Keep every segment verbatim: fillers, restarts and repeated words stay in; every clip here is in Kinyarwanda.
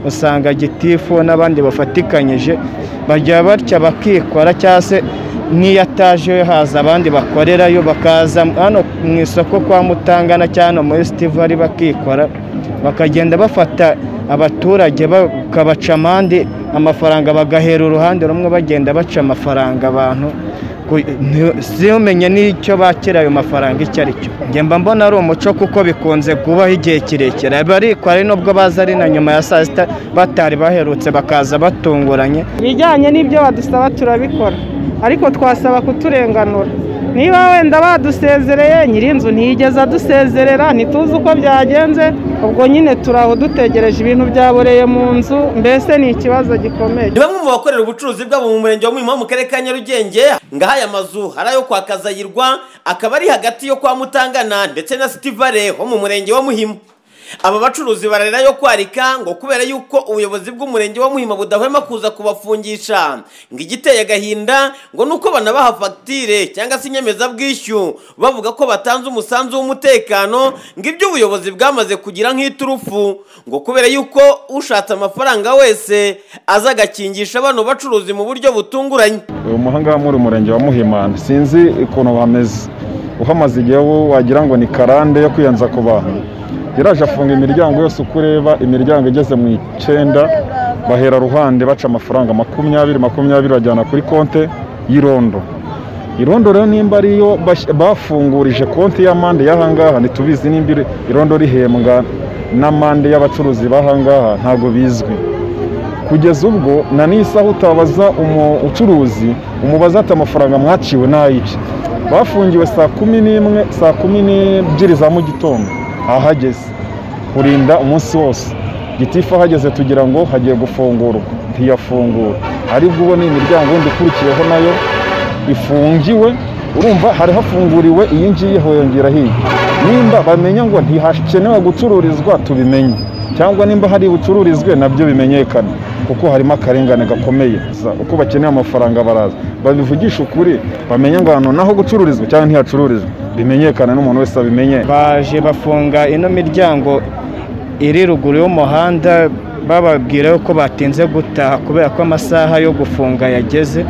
usanga gitifu n'abandi bafatikanyije bajya batya bakikora cyase nk'iyataje haza abandi bakorerayo bakaza hano mu isoko kwa Mutangana cyane muri Stivari bakikora bakagenda bafata abaturage bakabaca amande amafaranga bagahera uruhande rumwe bagenda baca amafaranga abantu simenye n'icyo bakira ayo mafaranga icyo ari cyo ngemba mbona ari umuco kuko bikunze kubaho igihe kirekire bariko ari nubwo baza ari na nyuma ya saa sita batari baherutse bakaza batunguranye bijyanye n'ibyo badusaba turabikora ariko twasaba kuturenganura niba wenda badusezereye nyirinzu ntiyigeze adusezerera ntituzi uko byagenze ubwo nyine turaho dutegereje ibintu byaboreye mu nzu mbese ni ikibazo gikomeye. Ni bamwe mu bakorera ubucuruzi bwabo mu murenge wa Muhima mu karere ka Nyarugenge ngaha aya mazu harayo kwa Kazayirwa akaba ari hagati yo kwa Mutangana ndetse na Stivare ho mu murenge wa Muhima. Aba bacuruzi bararira yo kwarika ngo kubera yuko ubuyobozi bw'umurenge wa Muhima budahwema kuza kubafungisha ngo igiteye agahinda ngo nuko banabaha facture cyangwa se inyemeza bwishyu bavuga ko batanze umusanzu w'umutekano ngo ibyo ubuyobozi bwamaze kugira nk'iturufu ngo kubera yuko ushatse amafaranga wese aza gakingisha bano bacuruzi mu buryo butunguranye. Uyu muhanga muri umurenge wa Muhima sinzi ukuntu bameze uhamaze igihe wagira ngo ni karande yo kwiyanza ku bantu yaraje afunga imiryango yose ukureba imiryango igeze mu icyenda bahera ruhande baca amafaranga makumyabiri makumyabiri bajyana kuri konte y'irondo. Irondo rero nimba ariyo bafungurije konte y'amande y'ahangaha ntitubizi nimba irondo rihembwa n'amande y'abacuruzi b'ahangaha ntago bizwi kugeza ubwo na n'isaha utabaza umucuruzi umubaza ati amafaranga mwaciwe n'ayice bafungiwe saa kumi n'imwe saa kumi n'ebyiri za mu gitondo ahageze kurinda umunsi wose gitifu ahageze tugira ngo hagiye gufungurwa ntiyafungura aribwo ubona imiryango wundi ikurikiyeho nayo ifungiwe urumva hari hafunguriwe iyi ngiyi hongera hiye nimba bamenya ngo ntihakenewe gucururizwa tubimenye cyangwa nimba hari bucururizwe nabyo bimenyekana kuko harimo akarengane gakomeye uko bakeneye amafaranga baraza babivugisha ukuri bamenya ngo hano naho gucururizwa cyangwa ntihacururizwa bimenyekana n'umuntu wese abimenye. Baje bafunga ino miryango iri ruguru y'umuhanda bababwira ko batinze gutaha kubera ko amasaha yo gufunga yageze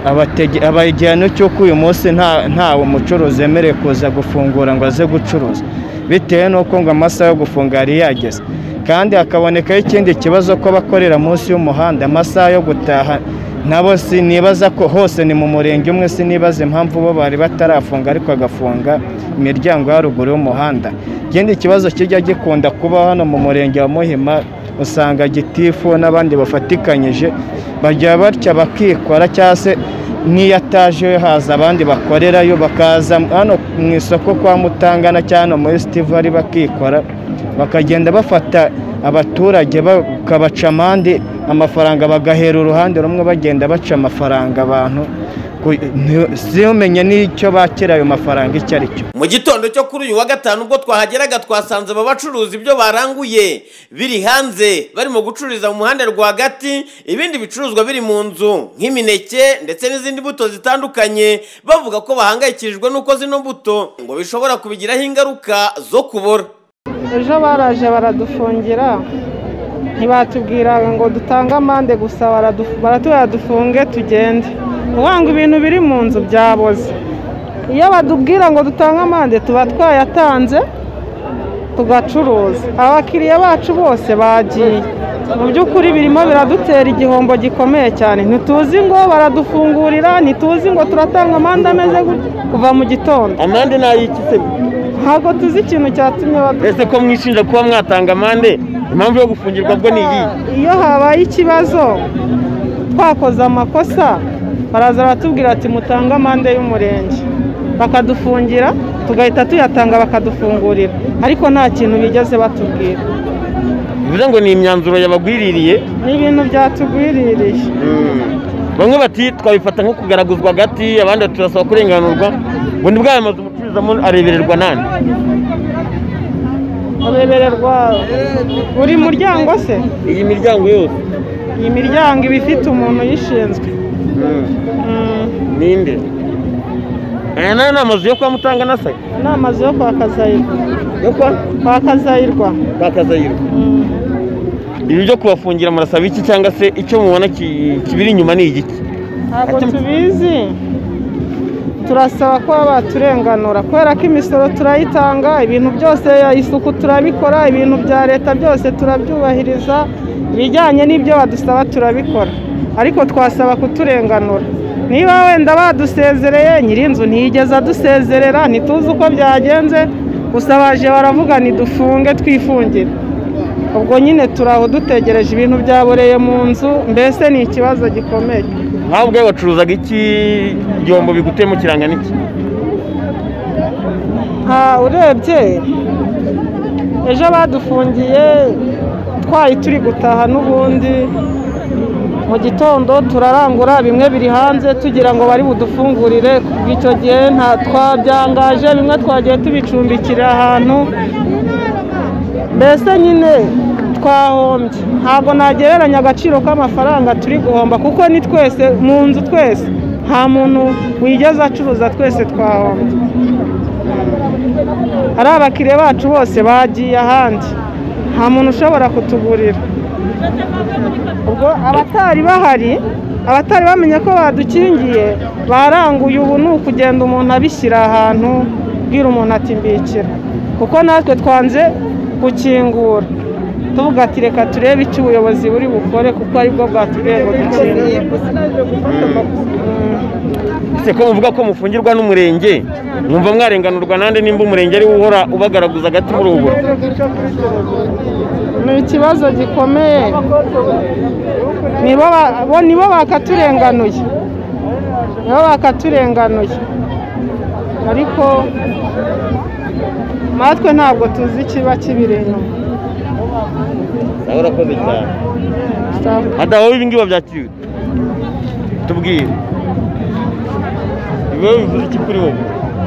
abajyana cy'uko uyu munsi nta nta umucuruzi yemerewe kuza gufungura ngo aze gucuruza bitewe n'uko ngo amasaha yo gufunga yari yageze kandi hakabonekaho ikindi kibazo ko bakorera munsi y'umuhanda amasaha yo gutaha nabo sinibaza ko hose ni mu murenge umwe sinibaza impamvu bo bari batarafunga ariko agafunga imiryango ya ruguru y'umuhanda. Ikindi kibazo kijya gikunda kuba hano mu murenge wa Muhima usanga gitifu n'abandi bafatikanyije bajya batya bakikora cyase nk'iyataje haza abandi bakorerayo bakaza hano mu isoko kwa Mutangana cyane muri Stivari bakikora bakagenda bafata abaturage bakabaca amande amafaranga bagahera uruhande rumwe bagenda baca amafaranga abantu simenye n'icyo bakira ayo mafaranga icyo ari cyo. Mu gitondo cyo kuri uyu wa gatanu ubwo twahageraga twasanze aba bacuruzi ibyo baranguye biri hanze barimo gucururiza mu muhanda rwagati ibindi bicuruzwa biri mu nzu nk'imineke ndetse n'izindi mbuto zitandukanye bavuga ko bahangayikishijwe n'uko zino mbuto ngo bishobora kubigiraho ingaruka zo kubora. Ejo baraje baradufungira ntibatubwira ngo dutange amande gusa baratubwira dufunge tugende uwanga ibintu biri mu nzu byaboze iyo badubwira ngo dutange amande tuba twayatanze tugacuruza abakiriya bacu bose bagiye mu by'ukuri birimo biradutera igihombo gikomeye cyane ntituzi ngo baradufungurira ntituzi ngo turatanga amande ameze kuva mu gitondo. Amande nayikise ntabwo tuzi ikintu cyatumye badufunga. Ese ko mwishinja kuba mwatanga amande impamvu yo gufungirwa bwo ni iyi? Iyo habaye ikibazo twakoze amakosa baraza baratubwira ati mutange amande y'umurenge bakadufungira tugahita tuyatanga bakadufungurira ariko nta kintu bigeze batubwira. Bivuze ngo ni imyanzuro yabagwiririye? Ni ibintu byatugwiririye. Bamwe bati twabifata nko kugaraguzwa hagati abandi turasaba kurenganurwa bundi bwayo mazu mucururizamo arebererwa nani? Arebererwa buri muryango se? Iyi miryango yose? Iyi miryango iba ifite umuntu yishinzwe. Ninde? Aya ni amazu yo kwa Mutangana se? Ni amazu yo kwa Kazayirwa. Yo kwa? Kwa Kazayirwa. Kwa Kazayirwa. ibi byo kubafungira murasaba iki cyangwa se icyo mubona kibiri inyuma ni igiki? Ntabwo tubizi, turasaba ko baturenganura kubera ko imisoro turayitanga, ibintu byose isuku turabikora, ibintu bya leta byose turabyubahiriza, ibijyanye n'ibyo badusaba turabikora, ariko twasaba kuturenganura. Niba wenda badusezereye nyir'inzu ntiyigeze adusezerera, ntituzi uko byagenze, gusa baje baravuga nidufunge twifungire. Ubwo nyine turaho dutegereje, ibintu byaboreye mu nzu, mbese ni ikibazo gikomeye. Nkaho ubwo bacuruzaga iki igihombo bigutemo kirangana iki? Ha, urebye ejo badufungiye twayi turi gutaha n'ubundi mu gitondo turarangura, bimwe biri hanze tugira ngo bari budufungurire, icyo gihe nta twabyangaje, bimwe twagiye tubicumbikira ahantu, mbese nyine twahombye. Ntabwo nagereranya agaciro k'amafaranga turi guhomba kuko ni twese mu nzu, twese nta muntu wigeze acuruza, twese twahombye. Ari abakiriya bacu bose bagiye ahandi, nta muntu ushobora kutugurira. Ubwo abatari bahari, abatari bamenye ko badukingiye baranguye, ubu ni ukugenda umuntu abishyira ahantu, bwira umuntu ati mbikira, kuko natwe twanze gukingura, tuvuga ati reka turebe icyo ubuyobozi buri bukore kuko aribwo bwatubwiye ngo dukingure. Ese ko muvuga ko mufungirwa n'umurenge, mwumva mwarenganurwa nande nimba umurenge ari uhora ubagaraguza agati muri ubu? Ni ikibazo gikomeye, nibo bakaturenganuye, nibo bakaturenganuye, ariko natwe ntabwo tuzi ikiba kibiri inyuma. Nawe urakoze cyane. Hadaho ibi ngibi babyakiriye tubwire, biba bivuze iki kuri wowe?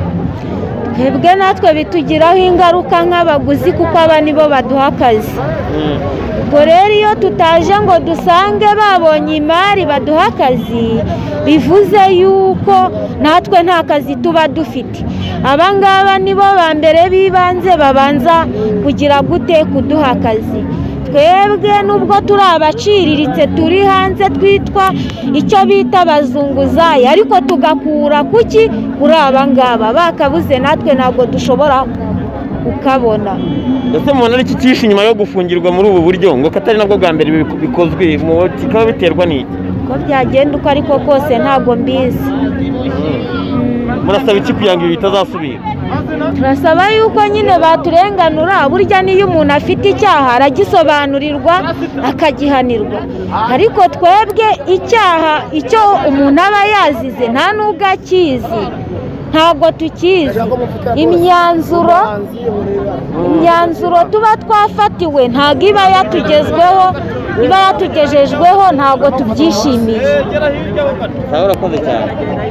Twebwe natwe bitugiraho ingaruka nk'abaguzi kuko aba nibo baduha akazi. Ubwo rero iyo tutaje ngo dusange babonye imari baduha akazi, bivuze yuko natwe nta kazi tuba dufite. Aba ngaba nibo ba mbere bibanze babanza kugira gute kuduha akazi. Twebwe nubwo turi abaciriritse turi hanze twitwa icyo bita abazunguzayi, ariko tugakura kuki kuri aba ngaba, bakabuze natwe ntabwo dushobora ukabona. Ese mubona ari iki cyishe inyuma yo gufungirwa muri ubu buryo ngo katari nabwo bwa mbere bikozwe, kikaba biterwa n'iki? Ko byagenda uko ariko kose ntabwo mbizi. Murasaba iki kugira ngo ibi bitazasubira? Turasaba yuko nyine baturenganura, burya niyo umuntu afite icyaha aragisobanurirwa akagihanirwa, ariko twebwe icyaha icyo umuntu aba yazize nta n'ubwo akizi, ntabwo tukizi. Imyanzuro imyanzuro tuba twafatiwe ntabwo iba yatugezweho, iba yatugejejweho ntabwo tubyishimiye. Nawe urakoze cyane.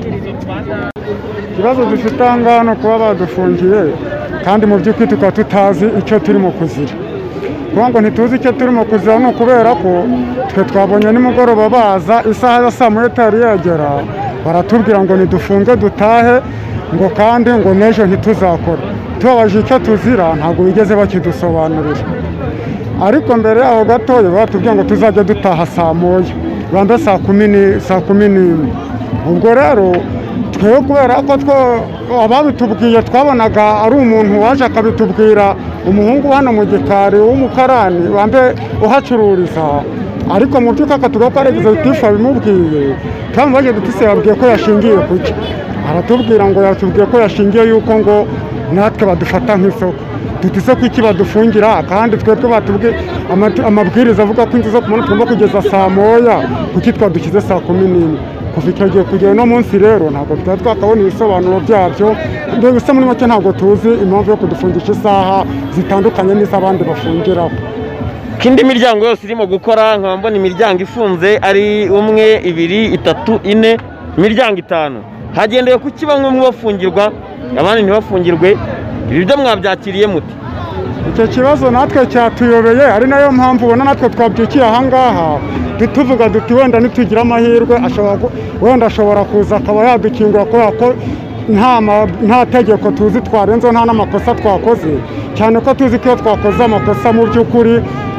Ikibazo dufite aha ngaha no kuba badufungiye kandi mu by'ukuri tukaba tutazi icyo turimo kuzira. Kuvuga ngo ntituzi icyo turimo kuzira ni ukubera ko twe twabonye nimugoroba baza isaha ya saa moya itari yagera, baratubwira ngo nidufunge dutahe, ngo kandi ngo n'ejo ntituzakora. Tubabaje icyo tuzira ntabwo bigeze bakidusobanurira, ariko mbere yaho gatoya batubwira ngo tuzajya dutaha saa moya, bambe saa kumi n'imwe. Ubwo rero twebwe kubera ko ababitubwiye twabonaga ari umuntu waje akabitubwira, umuhungu hano mu gikari w'umukarani wambe uhacururiza, ariko mu by'ukuri akatuvuga ko ari executive abimubwiye, twamubaje dutise yabwiye ko yashingiye kuki, aratubwira ngo yatubwiye ko yashingiye yuko ngo natwe badufata nk'isoko, dutise ko iki badufungira kandi twebwe batubwiye amabwiriza avuga ko inzu zo kumana tugomba kugeza saa moya, kuki twadushyize saa kumi n'imwe. Kuva icyo gihe kugera no munsi rero ntabwo tutari twakabona ibisobanuro byabyo, mbese muri make ntabwo tuzi impamvu yo kudufungisha isaha zitandukanye n'iz'abandi bafungiraho. Kindi miryango yose irimo gukora, nkaba mbona imiryango ifunze ari umwe, ibiri, itatu, ine, imiryango itanu. Hagendewe kuki bamwe mu bafungirwa abandi ntibafungirwe, ibi byo mwabyakiriye muti? Icyo kibazo natwe cyatuyobeye, ari nayo mpamvu ubona natwe twabyukiye aha ngaha tuvuga duti wenda nitugira amahirwe wenda ashobora kuza akaba yadukingura kubera ko nta tegeko tuzi twarenze, nta n'amakosa twakoze, cyane ko tuzi ko iyo twakoze amakosa mu by'ukuri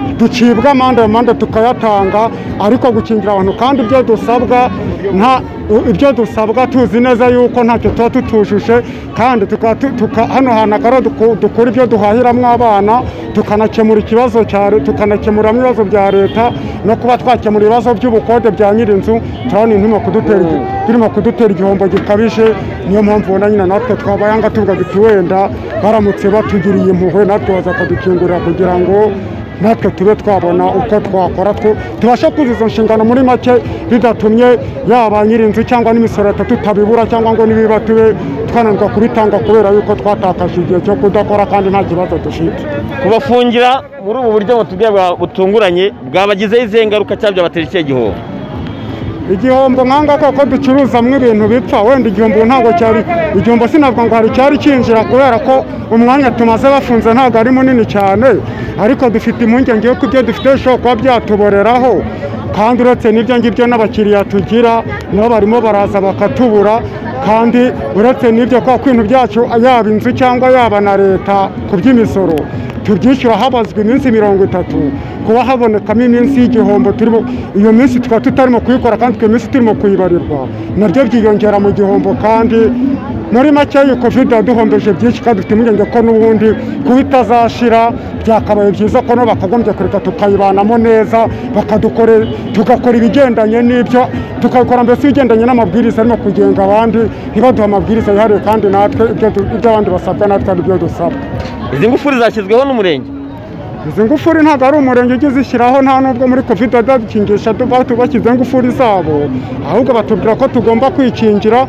ducibwa amande amande tukayatanga ariko gukingira abantu kandi ibyo dusabwa nta ibyo dusabwa tuzi neza yuko ntacyo tuba tutujuje kandi hano hantu akaba dukora ibyo duhahiramo abana tukanakemura ikibazo cya tukanakemuramo ibibazo bya leta no kuba twakemura ibibazo by'ubukode bya nyir'inzu turabona birimo kudutera igihombo gikabije niyo mpamvu ubona nyine natwe twabayanga tuvuga duti wenda baramutse batugiriye impuhwe natwe bazakadukingurira kugira ngo natwe tube twabona uko twakora tubashe kuzuza izo nshingano muri make bidatumye yaba nyir'inzu cyangwa n'imisoro leta tutabibura cyangwa ngo nibiba tube twananirwa kubitanga kubera yuko twatakaje igihe cyo kudakora kandi nta kibazo dufite. Kubafungira muri ubu buryo butubwiye butunguranye bwabagizeho izihe ngaruka cyangwa byabatera ikihe gihombo? Igihombo nkanga koko ducuruzamwe ibintu bipfa wenda igihombo ntabwo cyari igihombo sinavuga ngo hari cyari kinjira kubera ko umwanya tumaze bafunze ntabwo ari munini cyane ariko dufite impungenge yo kubyo dufite bishobora kuba byatuboreraho kandi uretse n'ibyo ngibyo n'abakiriya tugira nabo barimo baraza bakatubura kandi uretse n'ibyo kwa kwintu byacu yaba inzu cyangwa yaba na leta ku by'imisoro tubyishyura habazwa iminsi mirongo itatu kuba habonekamo iminsi y'igihombo turimo iyo minsi tukaba tutarimo kuyikora kandi iyo minsi turimo kuyibarirwa nabyo byiyongera mu gihombo kandi muri make iyi covid yaduhombeje byinshi kandi dufite impungenge ko n'ubundi kuba itazashira byakabaye byiza ko no bakagombye kureka tukayibanamo neza bakadukore tugakora ibigendanye n'ibyo tukakora mbese ibigendanye n'amabwiriza arimo kugenga abandi ntibaduha amabwiriza yihariye kandi natwe ibyo abandi basabwa natwe ari byo dusabwa. Izi ngufuri zashyizweho n'umurenge? Izi ngufuri ntabwo ari umurenge ujya uzishyiraho nta nubwo muri covid badukingisha bashyize ingufuri zabo ahubwo batubwira ko tugomba kwikingira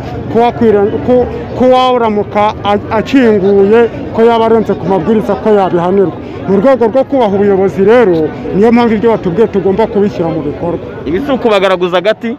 kuwaramuka akinguye ko yaba arenze ku mabwiriza ko yabihanirwa mu rwego rwo kubaha ubuyobozi rero niyo mpamvu ibyo batubwiye tugomba kubishyira mu bikorwa. Ibi si ukubagaraguza agati?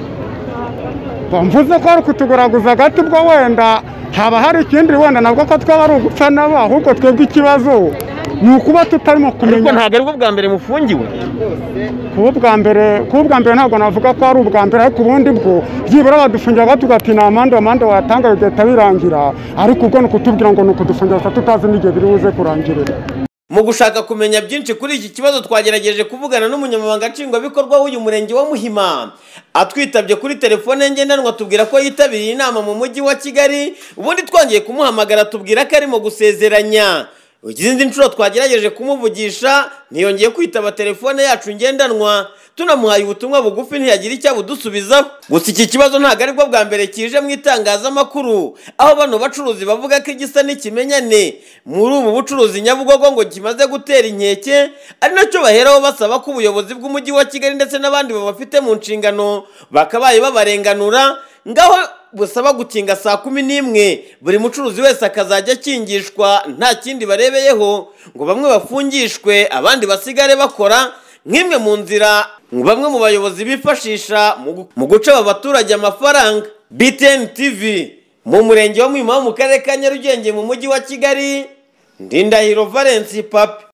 Mvuze ko ari ukutugaraguza agati ubwo wenda haba hari ikindi wenda nabwo ko twaba ari ugupfa nabo ahubwo twebwe ikibazo ni ukuba tutarimo kumenya. Ariko ntabwo ari bwo bwa mbere mufungiwe? Kuba ubwa mbere kuba ubwa mbere ntabwo navuga ko ari ubwa mbere ariko ubundi bwo byibura badufungira batuga ati ni amande amande wayatanga bigahita birangira ariko ubwo ni ukutubwira ngo ni ukudufungira tutazi n'igihe biri buze kurangirira. Mu gushaka kumenya byinshi kuri iki kibazo twagerageje kuvugana n'umunyamabanga nshingwabikorwa w'uyu murenge wa Muhima atwitabye kuri telefone ngendanwa tubwira ko yitabiriye inama mu mujyi wa Kigali ubundi twongeye kumuhamagara tubwira ko arimo gusezeranya. Izindi nshuro twagerageje kumuvugisha ntiyongeye kwitaba telefone yacu ngendanwa tunamuhaye ubutumwa bugufi ntiyagira icyo budusubizaho. Gusa iki kibazo ntabwo ari bwo bwa mbere kije mu itangazamakuru aho bano bacuruzi bavuga ko igisa n'ikimenyane muri ubu bucuruzi Nyabugogo ngo kimaze gutera inkeke ari nacyo baheraho basaba ko ubuyobozi bw'umujyi wa Kigali ndetse n'abandi babafite mu nshingano bakabaye babarenganura ngaho busaba gukinga saa kumi n'imwe buri mucuruzi wese akazajya akingishwa nta kindi barebeyeho ngo bamwe bafungishwe abandi basigare bakora nk'imwe mu nzira bamwe mu bayobozi bifashisha mu guca aba baturage amafaranga. B T N T V mu murenge wa Muhima mu karere ka Nyarugenge mu mujyi wa Kigali, Ndindahiro Valence Papi.